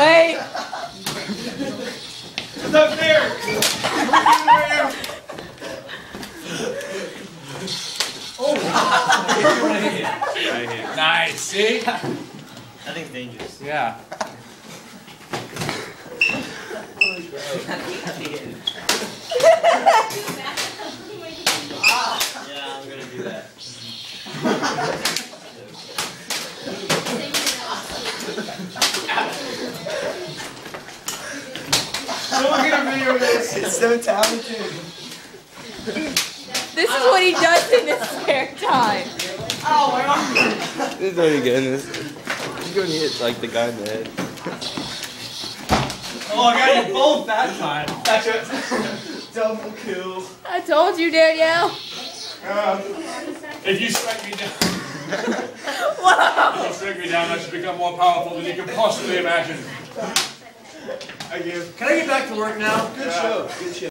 Wait. It's up there. Oh! Right here. Nice, see? That thing's dangerous. Yeah. Yeah, I'm gonna do that. Someone get a video of this. It's so talented. This is what he does in his spare time. Oh my God. This is what you're getting this. He's going to hit like the guy in the head. Oh, I got you both that time. That's it. Double kill. I told you, Danielle. If you strike me down. Whoa. If you strike me down, I should become more powerful than you can possibly imagine. I give. Can I get back to work now? Good show. Good show.